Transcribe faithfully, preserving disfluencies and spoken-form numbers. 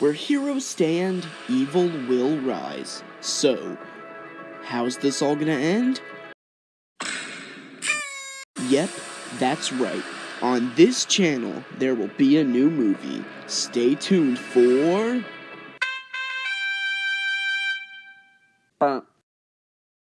Where heroes stand, evil will rise. So, how's this all gonna end? Yep, that's right. On this channel, there will be a new movie. Stay tuned for...